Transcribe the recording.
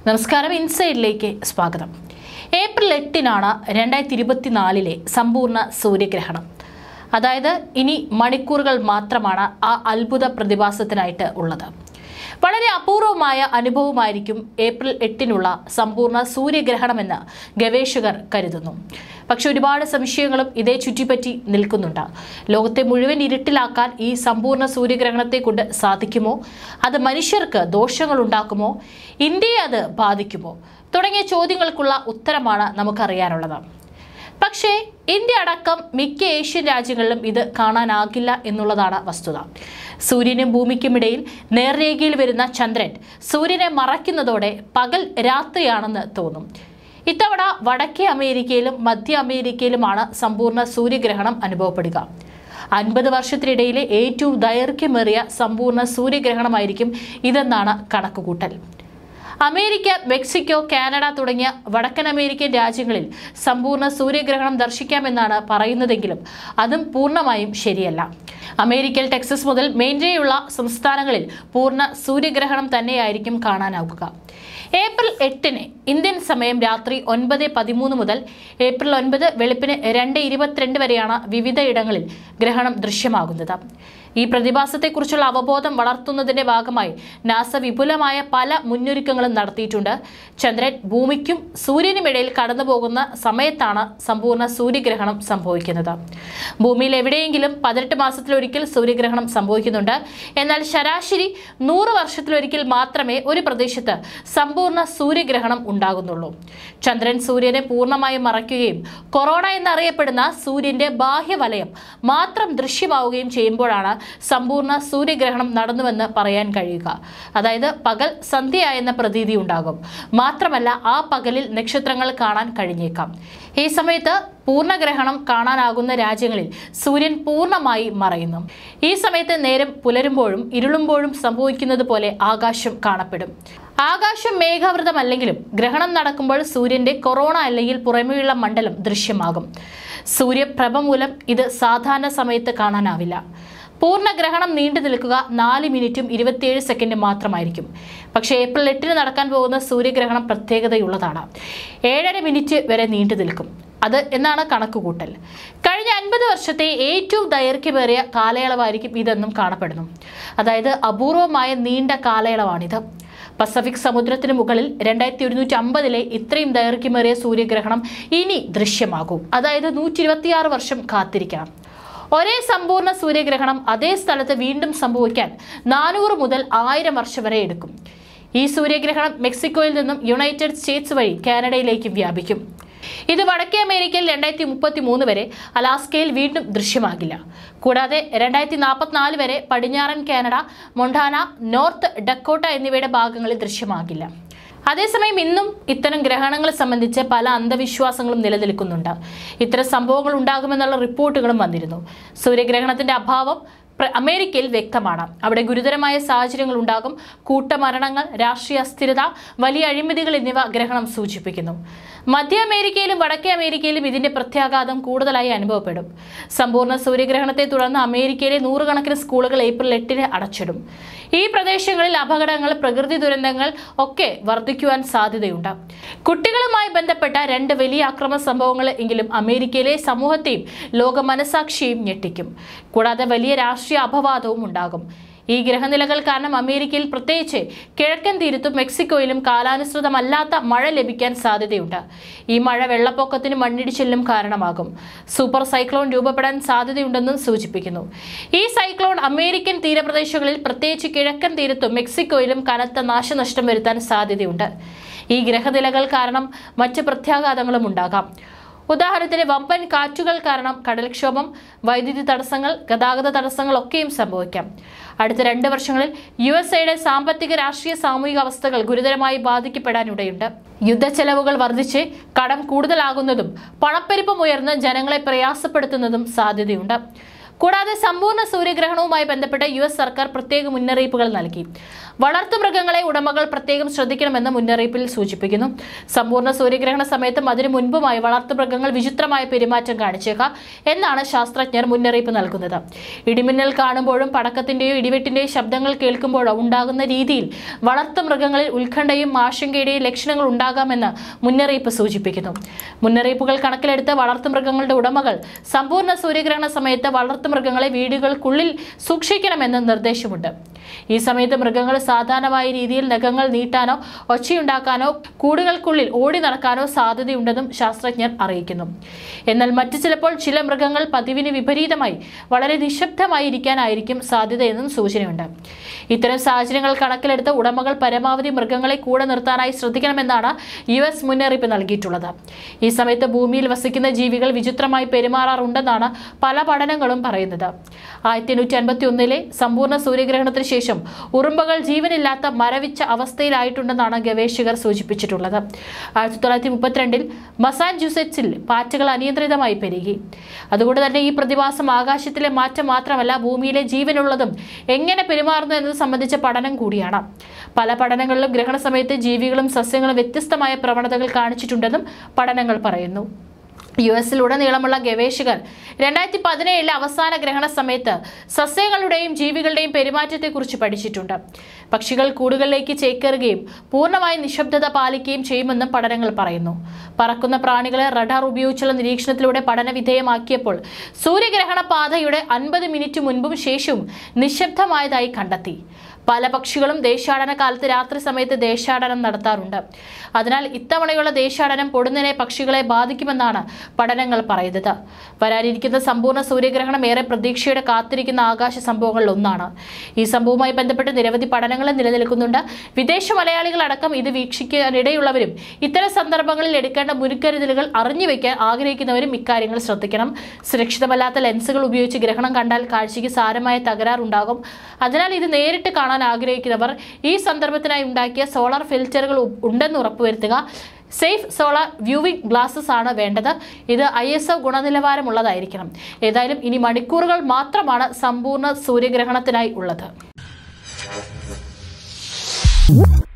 നമസ്കാരം, ഇൻസൈഡിലേക്ക് സ്വാഗതം. ഏപ്രിൽ 8-നാണ് 2024-ലെ സമ്പൂർണ്ണ സൂര്യഗ്രഹണം. അതായത് ഇനി മണിക്കൂറുകൾ മാത്രമാണ് ആ അത്ഭുത പ്രതിഭാസത്തിനായിട്ട് ഉള്ളത്. വളരെ അപൂർവമായ അനുഭവമായിരിക്കും ഏപ്രിൽ 8-നുള്ള സമ്പൂർണ്ണ സൂര്യഗ്രഹണമെന്ന് ഗവേഷകർ കരുതുന്നു. പക്ഷെ ഒരുപാട് സംശയങ്ങളും ഇതേ ചുറ്റിപ്പറ്റി നിൽക്കുന്നുണ്ട്. ലോകത്തെ മുഴുവൻ ഇരുട്ടിലാക്കാൻ ഈ സമ്പൂർണ്ണ സൂര്യഗ്രഹണത്തെ കൊണ്ട് സാധിക്കുമോ? അത് മനുഷ്യർക്ക് ദോഷങ്ങൾ ഉണ്ടാക്കുമോ? ഇന്ത്യയെ അത് ബാധിക്കുമോ? തുടങ്ങിയ ചോദ്യങ്ങൾക്കുള്ള ഉത്തരമാണ് നമുക്കറിയാനുള്ളത്. പക്ഷേ ഇന്ത്യ അടക്കം മിക്ക ഏഷ്യൻ രാജ്യങ്ങളിലും ഇത് കാണാനാകില്ല എന്നുള്ളതാണ് വസ്തുത. സൂര്യനും ഭൂമിക്കുമിടയിൽ നേർരേഖയിൽ വരുന്ന ചന്ദ്രൻ സൂര്യനെ മറയ്ക്കുന്നതോടെ പകൽ രാത്രിയാണെന്ന് തോന്നും. ഇത്തവണ വടക്കേ അമേരിക്കയിലും മധ്യ അമേരിക്കയിലുമാണ് സമ്പൂർണ്ണ സൂര്യഗ്രഹണം അനുഭവപ്പെടുക. 50 വർഷത്തിനിടയിലെ ഏറ്റവും ദൈർഘ്യമേറിയ സമ്പൂർണ്ണ സൂര്യഗ്രഹണമായിരിക്കും ഇതെന്നാണ് കണക്കുകൂട്ടൽ. അമേരിക്ക, മെക്സിക്കോ, കാനഡ തുടങ്ങിയ വടക്കൻ അമേരിക്കൻ രാജ്യങ്ങളിൽ സമ്പൂർണ്ണ സൂര്യഗ്രഹണം ദർശിക്കാമെന്നാണ് പറയുന്നതെങ്കിലും അതും പൂർണ്ണമായും ശരിയല്ല. അമേരിക്കയിൽ ടെക്സസ് മുതൽ മെയിൻ വരെയുള്ള സംസ്ഥാനങ്ങളിൽ പൂർണ്ണ സൂര്യഗ്രഹണം തന്നെയായിരിക്കും കാണാനാവുക. ഏപ്രിൽ 8-ന് ഇന്ത്യൻ സമയം രാത്രി 9:13 മുതൽ ഏപ്രിൽ 9 വെളുപ്പിന് 2:22 വരെയാണ് വിവിധ ഇടങ്ങളിൽ ഗ്രഹണം ദൃശ്യമാകുന്നത്. ഈ പ്രതിഭാസത്തെക്കുറിച്ചുള്ള അവബോധം വളർത്തുന്നതിന്റെ ഭാഗമായി നാസ വിപുലമായ പല മുന്നൊരുക്കങ്ങളും നടത്തിയിട്ടുണ്ട്. ചന്ദ്രൻ ഭൂമിക്കും സൂര്യനുമിടയിൽ കടന്നുപോകുന്ന സമയത്താണ് സമ്പൂർണ്ണ സൂര്യഗ്രഹണം സംഭവിക്കുന്നത്. ഭൂമിയിൽ എവിടെയെങ്കിലും 18 മാസത്തിലൊരിക്കൽ സൂര്യഗ്രഹണം സംഭവിക്കുന്നുണ്ട്. എന്നാൽ ശരാശരി 100 വർഷത്തിലൊരിക്കൽ മാത്രമേ ഒരു പ്രദേശത്ത് സമ്പൂർണ്ണ സൂര്യഗ്രഹണം ഉണ്ടാകുന്നുള്ളൂ. ചന്ദ്രൻ സൂര്യനെ പൂർണ്ണമായും മറയ്ക്കുകയും കൊറോണ എന്നറിയപ്പെടുന്ന സൂര്യന്റെ ബാഹ്യവലയം മാത്രം ദൃശ്യമാവുകയും ചെയ്യുമ്പോഴാണ് സമ്പൂർണ്ണ സൂര്യഗ്രഹണം നടന്നുവെന്ന് പറയാൻ കഴിയുക. അതായത് പകൽ സന്ധ്യയായെന്ന പ്രതീതി ഉണ്ടാകും. മാത്രമല്ല ആ പകലിൽ നക്ഷത്രങ്ങൾ കാണാൻ കഴിഞ്ഞേക്കാം. ഈ സമയത്ത് പൂർണ്ണഗ്രഹണം കാണാനാകുന്ന രാജ്യങ്ങളിൽ സൂര്യൻ പൂർണ്ണമായി മറയുന്നു. ഈ സമയത്ത് നേരം പുലരുമ്പോഴും ഇരുളുമ്പോഴും സംഭവിക്കുന്നത് പോലെ ആകാശം കാണപ്പെടും. ആകാശം മേഘാവൃതമല്ലെങ്കിലും ഗ്രഹണം നടക്കുമ്പോൾ സൂര്യന്റെ കൊറോണ അല്ലെങ്കിൽ പുറമേയുള്ള മണ്ഡലം ദൃശ്യമാകും. സൂര്യപ്രഭ മൂലം ഇത് സാധാരണ സമയത്ത് കാണാനാവില്ല. പൂർണ്ണഗ്രഹണം നീണ്ടു നിൽക്കുക 4 മിനിറ്റും 27 സെക്കൻഡും മാത്രമായിരിക്കും. പക്ഷേ ഏപ്രിൽ 8-ന് നടക്കാൻ പോകുന്ന സൂര്യഗ്രഹണം പ്രത്യേകതയുള്ളതാണ്. 7.5 മിനിറ്റ് വരെ നീണ്ടു നിൽക്കും അത് എന്നാണ് കണക്കുകൂട്ടൽ. കഴിഞ്ഞ 50 വർഷത്തെ ഏറ്റവും ദൈർഘ്യമേറിയ കാലയളവായിരിക്കും ഇതെന്നും കാണപ്പെടുന്നു. അതായത് അപൂർവമായ നീണ്ട കാലയളവാണിത്. പസഫിക് സമുദ്രത്തിന് മുകളിൽ 2150-ലെ ഇത്രയും ദൈർഘ്യമേറിയ സൂര്യഗ്രഹണം ഇനി ദൃശ്യമാകും. അതായത് 126 വർഷം കാത്തിരിക്കണം. ഒരേ സമ്പൂർണ്ണ സൂര്യഗ്രഹണം അതേ സ്ഥലത്ത് വീണ്ടും സംഭവിക്കാൻ 400 മുതൽ 1000 വർഷം വരെ എടുക്കും. ഈ സൂര്യഗ്രഹണം മെക്സിക്കോയിൽ നിന്നും യുണൈറ്റഡ് സ്റ്റേറ്റ്സ് വഴി കാനഡയിലേക്ക് വ്യാപിക്കും. ഇത് വടക്കേ അമേരിക്കയിൽ 2033 വരെ, അലാസ്കയിൽ വീണ്ടും ദൃശ്യമാകില്ല. കൂടാതെ 2044 വരെ പടിഞ്ഞാറൻ കാനഡ, മൊണ്ടാന, നോർത്ത് ഡക്കോട്ട എന്നിവയുടെ ഭാഗങ്ങളിൽ ദൃശ്യമാകില്ല. അതേസമയം ഇന്നും ഇത്തരം ഗ്രഹണങ്ങൾ സംബന്ധിച്ച് പല അന്ധവിശ്വാസങ്ങളും നിലനിൽക്കുന്നുണ്ട്. ഇത്തരം സംഭവങ്ങൾ ഉണ്ടാകുമെന്നുള്ള റിപ്പോർട്ടുകളും വന്നിരുന്നു. സൂര്യഗ്രഹണത്തിന്റെ അഭാവം അമേരിക്കയിൽ വ്യക്തമാണ്. അവിടെ ഗുരുതരമായ സാഹചര്യങ്ങൾ ഉണ്ടാകും. കൂട്ടമരണങ്ങൾ, രാഷ്ട്രീയ അസ്ഥിരത, വലിയ അഴിമതികൾ എന്നിവ ഗ്രഹണം സൂചിപ്പിക്കുന്നു. മധ്യ അമേരിക്കയിലും വടക്കേ അമേരിക്കയിലും ഇതിന്റെ പ്രത്യാഘാതം കൂടുതലായി അനുഭവപ്പെടും. സമ്പൂർണ്ണ സൂര്യഗ്രഹണത്തെ തുടർന്ന് അമേരിക്കയിലെ 100 കണക്കിന് സ്കൂളുകൾ ഏപ്രിൽ 8-ന് അടച്ചിടും. ഈ പ്രദേശങ്ങളിൽ അപകടങ്ങൾ, പ്രകൃതി ദുരന്തങ്ങൾ ഒക്കെ വർദ്ധിക്കുവാൻ സാധ്യതയുണ്ട്. കുട്ടികളുമായി ബന്ധപ്പെട്ട 2 വലിയ അക്രമ സംഭവങ്ങൾ എങ്കിലും അമേരിക്കയിലെ സമൂഹത്തെയും ലോക മനസാക്ഷിയെയും ഞെട്ടിക്കും. കൂടാതെ വലിയ രാഷ്ട്രീയ അപവാദവും ഉണ്ടാകും. ഈ ഗ്രഹനിലകൾ കാരണം അമേരിക്കയിൽ, പ്രത്യേകിച്ച് കിഴക്കൻ തീരത്തും മെക്സിക്കോയിലും കാലാനുസൃതമല്ലാത്ത മഴ ലഭിക്കാൻ സാധ്യതയുണ്ട്. ഈ മഴ വെള്ളപ്പൊക്കത്തിനും മണ്ണിടിച്ചിലിനും കാരണമാകും. സൂപ്പർ സൈക്ലോൺ രൂപപ്പെടാൻ സാധ്യതയുണ്ടെന്നും സൂചിപ്പിക്കുന്നു. ഈ സൈക്ലോൺ അമേരിക്കൻ തീരപ്രദേശങ്ങളിൽ, പ്രത്യേകിച്ച് കിഴക്കൻ തീരത്തും മെക്സിക്കോയിലും കനത്ത നാശനഷ്ടം വരുത്താൻ സാധ്യതയുണ്ട്. ഈ ഗ്രഹനിലകൾ കാരണം മറ്റ് പ്രത്യാഘാതങ്ങളും ഉണ്ടാകാം. ഉദാഹരണത്തിന് വമ്പൻ കാറ്റുകൾ കാരണം കടൽക്ഷോഭം, വൈദ്യുതി തടസ്സങ്ങൾ, ഗതാഗത തടസ്സങ്ങൾ ഒക്കെയും സംഭവിക്കാം. അടുത്ത 2 വർഷങ്ങളിൽ USA-യുടെ സാമ്പത്തിക, രാഷ്ട്രീയ, സാമൂഹിക അവസ്ഥകൾ ഗുരുതരമായി ബാധിക്കപ്പെടാനിടയുണ്ട്. യുദ്ധച്ചെലവുകൾ വർദ്ധിച്ച് കടം കൂടുതലാകുന്നതും പണപ്പെരുപ്പം ഉയർന്ന് ജനങ്ങളെ പ്രയാസപ്പെടുത്തുന്നതും സാധ്യതയുണ്ട്. കൂടാതെ സമ്പൂർണ്ണ സൂര്യഗ്രഹണവുമായി ബന്ധപ്പെട്ട് US സർക്കാർ പ്രത്യേക മുന്നറിയിപ്പുകൾ നൽകി. വളർത്തുമൃഗങ്ങളെ ഉടമകൾ പ്രത്യേകം ശ്രദ്ധിക്കണമെന്ന് മുന്നറിയിപ്പിൽ സൂചിപ്പിക്കുന്നു. സമ്പൂർണ്ണ സൂര്യഗ്രഹണ സമയത്തും അതിനു മുൻപുമായി വളർത്തുമൃഗങ്ങൾ വിചിത്രമായ പെരുമാറ്റം കാണിച്ചേക്കാം എന്നാണ് ശാസ്ത്രജ്ഞർ മുന്നറിയിപ്പ് നൽകുന്നത്. ഇടിമിന്നൽ കാണുമ്പോഴും പടക്കത്തിന്റെയോ ഇടിവെട്ടിന്റെയോ ശബ്ദങ്ങൾ കേൾക്കുമ്പോഴോ ഉണ്ടാകുന്ന രീതിയിൽ വളർത്തുമൃഗങ്ങളിൽ ഉത്കണ്ഠയും ആശങ്കയുടെയും ലക്ഷണങ്ങൾ ഉണ്ടാകാമെന്ന് മുന്നറിയിപ്പ് സൂചിപ്പിക്കുന്നു. മുന്നറിയിപ്പുകൾ കണക്കിലെടുത്ത് വളർത്തുമൃഗങ്ങളുടെ ഉടമകൾ സമ്പൂർണ്ണ സൂര്യഗ്രഹണ സമയത്ത് വളർത്തുമൃഗങ്ങളെ വീടുകൾക്കുള്ളിൽ സൂക്ഷിക്കണമെന്ന് നിർദ്ദേശമുണ്ട്. ഈ സമയത്ത് മൃഗങ്ങൾ സാധാരണമായ രീതിയിൽ നഖങ്ങൾ നീട്ടാനോ ഒച്ചയുണ്ടാക്കാനോ കൂടുകൾക്കുള്ളിൽ ഓടി നടക്കാനോ സാധ്യതയുണ്ടെന്നും ശാസ്ത്രജ്ഞർ അറിയിക്കുന്നു. എന്നാൽ മറ്റു ചിലപ്പോൾ ചില മൃഗങ്ങൾ പതിവിന് വിപരീതമായി വളരെ നിശബ്ദമായി ഇരിക്കാനായിരിക്കും സാധ്യതയെന്നും സൂചനയുണ്ട്. ഇത്തരം സാഹചര്യങ്ങൾ കണക്കിലെടുത്ത് ഉടമകൾ പരമാവധി മൃഗങ്ങളെ കൂടെ നിർത്താനായി ശ്രദ്ധിക്കണമെന്നാണ് US മുന്നറിയിപ്പ് നൽകിയിട്ടുള്ളത്. ഈ സമയത്ത് ഭൂമിയിൽ വസിക്കുന്ന ജീവികൾ വിചിത്രമായി പെരുമാറാറുണ്ടെന്നാണ് പല പഠനങ്ങളും പറയുന്നത്. 1851 സമ്പൂർണ്ണ സൂര്യഗ്രഹണത്തിന് ശേഷം ഉറുമ്പുകൾ ജീവനില്ലാത്ത മരവിച്ച അവസ്ഥയിലായിട്ടുണ്ടെന്നാണ് ഗവേഷകർ സൂചിപ്പിച്ചിട്ടുള്ളത്. 1932 മസാച്യുസെറ്റ്സിൽ പാറ്റകൾ അനിയന്ത്രിതമായി പെരുകി. അതുകൊണ്ട് തന്നെ ഈ പ്രതിഭാസം ആകാശത്തിലെ മാറ്റം മാത്രമല്ല, ഭൂമിയിലെ ജീവനുള്ളതും എങ്ങനെ പെരുമാറുന്നു എന്നത് സംബന്ധിച്ച പഠനം കൂടിയാണ്. പല പഠനങ്ങളിലും ഗ്രഹണ സമയത്ത് ജീവികളും സസ്യങ്ങളും വ്യത്യസ്തമായ പ്രവണതകൾ കാണിച്ചിട്ടുണ്ടെന്നും പഠനങ്ങൾ പറയുന്നു. US-ലുടനീളമുള്ള ഗവേഷകർ 2017 അവസാന ഗ്രഹണ സമയത്ത് സസ്യങ്ങളുടെയും ജീവികളുടെയും പെരുമാറ്റത്തെക്കുറിച്ച് പഠിച്ചിട്ടുണ്ട്. പക്ഷികൾ കൂടുകളിലേക്ക് ചേക്കേറുകയും പൂർണ്ണമായി നിശബ്ദത പാലിക്കുകയും ചെയ്യുമെന്നും പഠനങ്ങൾ പറയുന്നു. പറക്കുന്ന പ്രാണികളെ റഡാർ ഉപയോഗിച്ചുള്ള നിരീക്ഷണത്തിലൂടെ പഠനവിധേയമാക്കിയപ്പോൾ സൂര്യഗ്രഹണ പാതയുടെ 50 മിനിറ്റ് മുൻപും ശേഷവും നിശബ്ദമായതായി കണ്ടെത്തി. പല പക്ഷികളും ദേശാടന കാലത്ത് രാത്രി സമയത്ത് ദേശാടനം നടത്താറുണ്ട്. അതിനാൽ ഇത്തവണയുള്ള ദേശാടനം പൊടുന്നനെ പക്ഷികളെ ബാധിക്കുമെന്നാണ് പഠനങ്ങൾ പറയുന്നത്. വരാനിരിക്കുന്ന സമ്പൂർണ്ണ സൂര്യഗ്രഹണം ഏറെ പ്രതീക്ഷയോടെ കാത്തിരിക്കുന്ന ആകാശ സംഭവങ്ങളിൽ ഒന്നാണ്. ഈ സംഭവവുമായി ബന്ധപ്പെട്ട് നിരവധി പഠനങ്ങൾ നിലനിൽക്കുന്നുണ്ട്. വിദേശ മലയാളികളടക്കം ഇത് വീക്ഷിക്കാനിടയുള്ളവരും ഇത്തരം സന്ദർഭങ്ങളിൽ എടുക്കേണ്ട മുൻകരുതലുകൾ അറിഞ്ഞുവെക്കാൻ ആഗ്രഹിക്കുന്നവരും ഇക്കാര്യങ്ങൾ ശ്രദ്ധിക്കണം. സുരക്ഷിതമല്ലാത്ത ലെൻസുകൾ ഉപയോഗിച്ച് ഗ്രഹണം കണ്ടാൽ കാഴ്ചയ്ക്ക് സാരമായ തകരാറുണ്ടാകും. അതിനാൽ ഇത് നേരിട്ട് കാണാൻ ആഗ്രഹിക്കുന്നവർ ഈ സന്ദർഭത്തിനായി ഉണ്ടാക്കിയ സോളാർ ഫിൽറ്ററുകൾ ഉണ്ടെന്ന് ഉറപ്പുവരുത്തുക. സേഫ് സോളാർ വ്യൂവിംഗ് ഗ്ലാസസ് ആണ് വേണ്ടത്. ഇത് ISO ഗുണനിലവാരമുള്ളതായിരിക്കണം. ഏതായാലും ഇനി മണിക്കൂറുകൾ മാത്രമാണ് സമ്പൂർണ്ണ സൂര്യഗ്രഹണത്തിനായി ഉള്ളത്.